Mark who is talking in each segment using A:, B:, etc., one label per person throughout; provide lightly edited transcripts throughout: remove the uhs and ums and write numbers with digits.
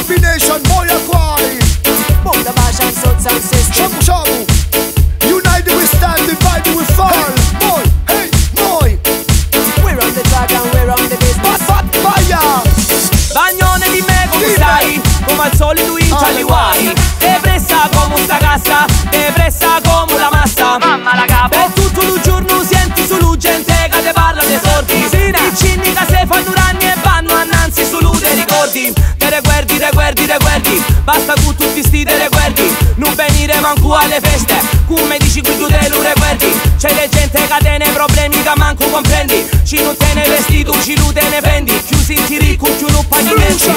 A: combination, boy acquire.
B: Boomdabash and sound system.
A: Shabu, united we stand, divided we fall. Boy, hey, boy.
B: We're on the track and we're on the business.
A: Fire.
C: Bagnone di me come stai? Come al solito in Charlie guai. Te pressa come sta cassa, te pressa come la massa. Mamma la capa. Per tutto il giorno senti solo gente che te parla dei sordi. I cinni che se fanno anni e vanno annanzi solo dei ricordi. Te reguardi, basta con tutti sti te reguardi. Non venire manco alle feste, come dici qui tu te lo reguardi. C'è le gente che te ne problemi che manco comprendi. Ci non te ne vestito, ci non te ne prendi. Chiusi in ricco, chiù non paghi niente.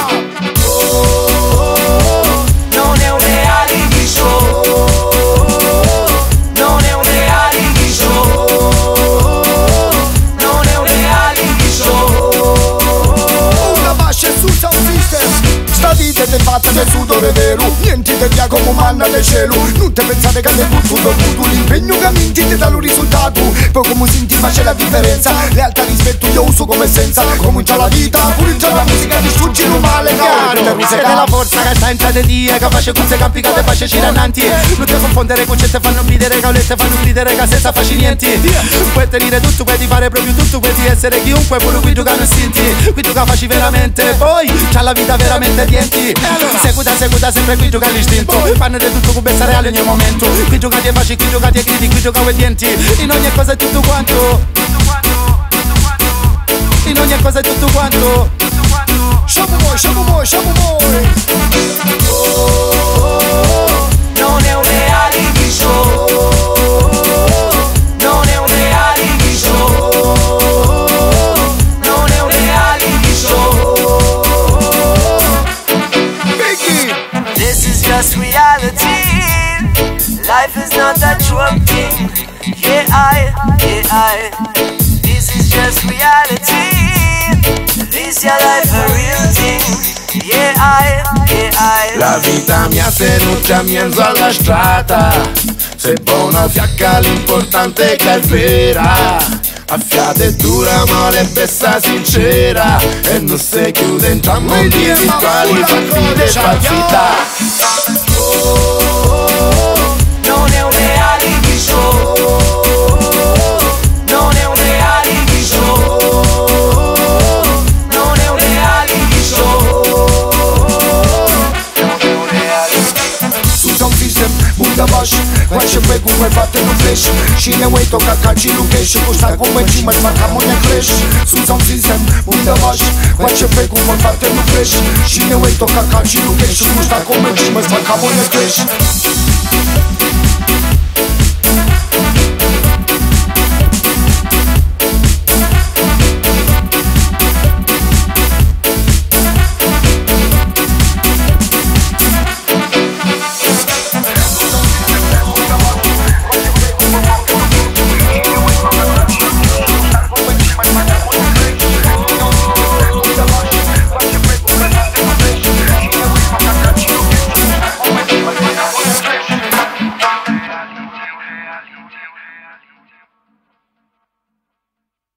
C: Non è un reality show. Non è un reality show. Non è un reality show.
A: Una bascia sul sound system. Sta vita è fatta del sudore vero. Niente te via come manna del cielo. Non te pensate che sei tutto dovuto. L'impegno che minti ti dà un risultato. Poi come senti faccia la differenza. Lealtà rispetto io uso come essenza. Comincia la vita, pure già la musica distruggi il male.
D: Siete la forza che sta in te dia. Che face con se campi che te face cirananti. Non ti confondere con gente fanno ridere. Caulette fanno ridere che senza facci niente. Puoi tenere tutto, puoi fare proprio tutto. Puoi essere chiunque, pure qui tu che non senti. Qui tu che facci veramente. Poi c'ha la vita veramente dienti. Seguita sempre qui gioca l'istinto. Fanno di tutto come stare reale ogni momento. Qui giocati e facci, qui giocati e gridi, qui giocavo e dienti. In ogni cosa è tutto quanto. In ogni cosa è tutto quanto.
A: Shabu boy.
C: Non è un reality show. Non è un reality show. Non è un reality show.
B: This is just reality. Life is not that drug thing. Yeah, I. This is just reality. This your life a real thing. Yeah, I.
E: La vita mia tenuta in mezzo alla strada. Se buona fiacca l'importante è che è vera. Affiata e dura ma le besta sincera. E non si chiude in mondi virtuali. Partite e falsità.
C: Non è un reality show. Non è un reality show. Non è un reality show. Non è un reality.
A: Su sound system, Boomdabash. Qua c'è poi come fate non flash. Cine way tocca calci lu cash. Costa come cima smarcamo nel crash. Su sound system, Boomdabash. Qua c'è poi come fate non flash. Cine way tocca calci lu cash. Costa come cima smarcamo nel crash.